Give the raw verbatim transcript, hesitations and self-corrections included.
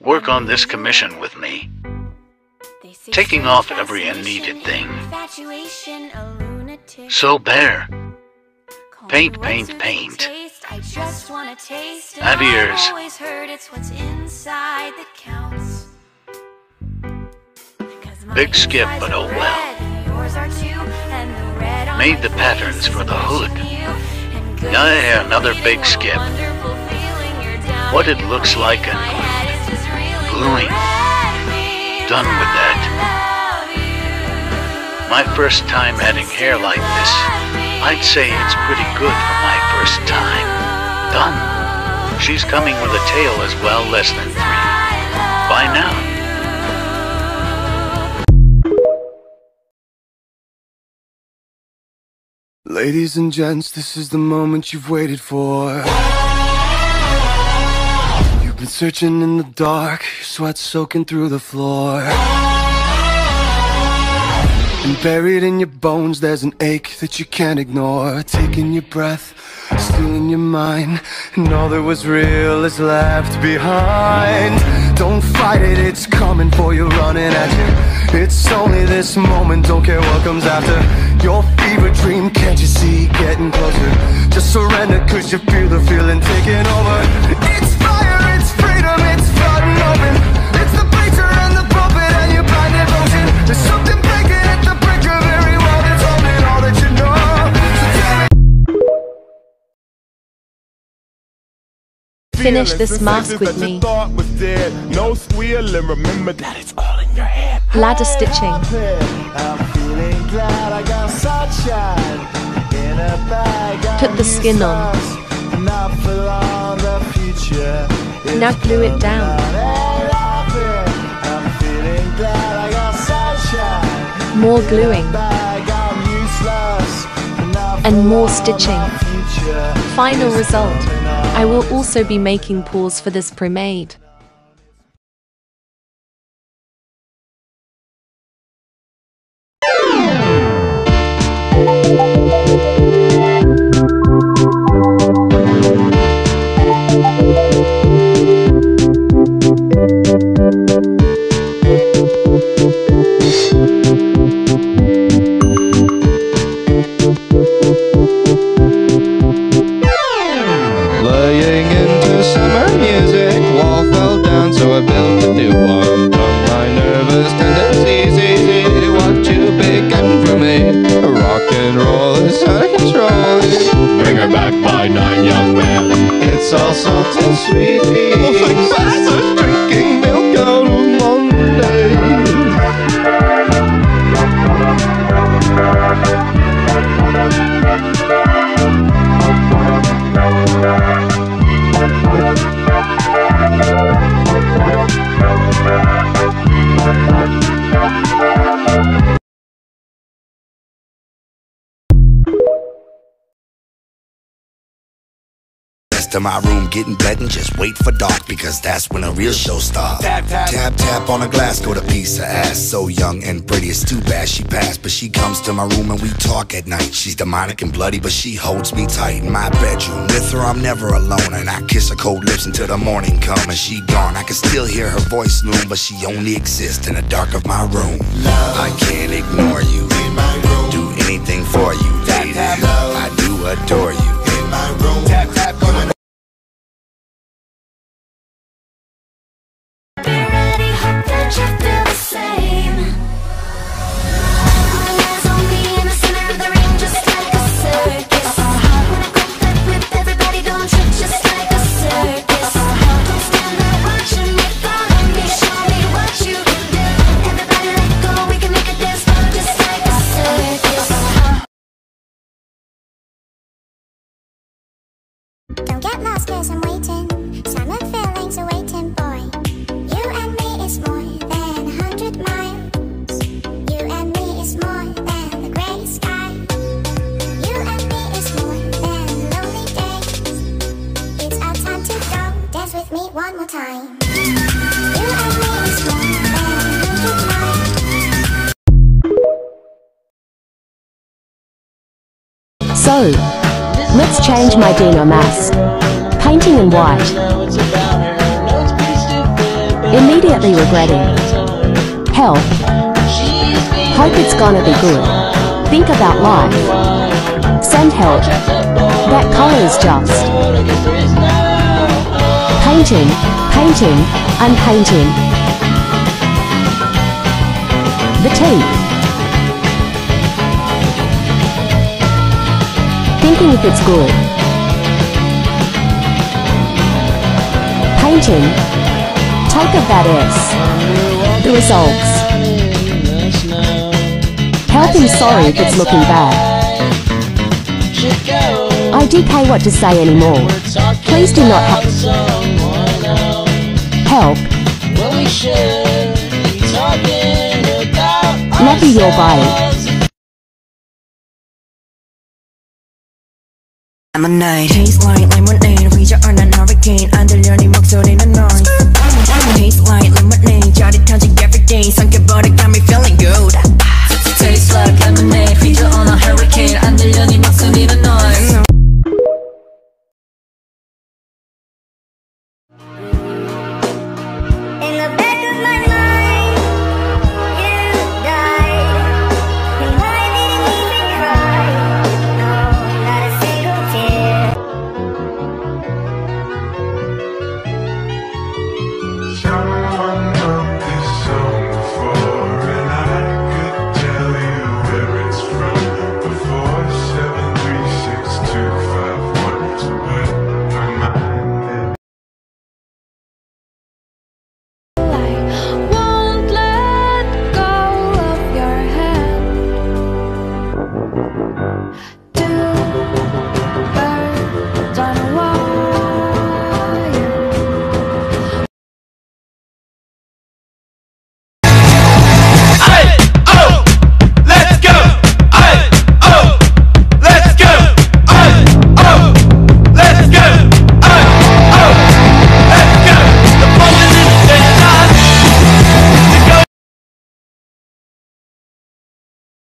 work on this commission with me, taking off every unneeded thing. So Bear, paint, paint, paint. Adios. Big skip, but oh well. Made the patterns for the hood. Yeah, another big skip. What it looks like and gluing. Done with that. My first time adding hair like this, I'd say it's pretty good for my first time. Done. She's coming with a tail as well, less than three. Bye now. Ladies and gents, this is the moment you've waited for. You've been searching in the dark, your sweat soaking through the floor. And buried in your bones there's an ache that you can't ignore. Taking your breath, stealing your mind, and all that was real is left behind. Don't fight it, it's coming for you, running at you. It's only this moment, don't care what comes after. Your fever dream, can't you see, getting closer. Just surrender, cause you feel the feeling taking over. It's fire, it's freedom, it's flooding open. It's the preacher and the pulpit and your blind devotion. There's something breaking at the brink of every wall that's holding all that you know. So tell me. Finish this mask with me. No squealing, remember that it's all in your head. Ladder stitching. Put the skin on. Now glue it down. More gluing. And more stitching. Final result. I will also be making paws for this pomade. Laying into summer music, wall fell down, so I built a new one. Done my nervous tendencies easy. What you began for me? Rock and roll is out of control. Bring her back by nine, young man. It's all salt and sweet. Like bastards drinking milk out of Monday. To my room, getting bed and just wait for dark, because that's when a real show starts. Tap, tap, tap, tap on a glass, go to piece of ass. So young and pretty, it's too bad she passed. But she comes to my room and we talk at night. She's demonic and bloody, but she holds me tight in my bedroom. With her, I'm never alone, and I kiss her cold lips until the morning come and she gone. I can still hear her voice loom, but she only exists in the dark of my room. Love, I can't ignore you. In my room, do anything for you, lady. Tap, tap, I do adore you. In my room, tap, tap, on the Don't get lost cause I'm waiting. Summer feelings are waiting, boy. You and me is more than a hundred miles. You and me is more than the grey sky. You and me is more than lonely days. It's our time to go. Dance with me one more time. You and me is more than a hundred miles. So, let's change my Dino mask. Painting in white. Immediately regretting. Help. Hope it's gonna be good. Think about life. Send help. That color is just. Painting, painting, unpainting. The teeth. Thinking if it's good. Painting. Take of that S. The results. Helping sorry if it's looking bad. I D K what to say anymore. Please do not help. Help. Lucky your bite. I'm a night. Taste like lemonade. reach on an hurricane. 안 들려 네 목소리는 noise. Taste like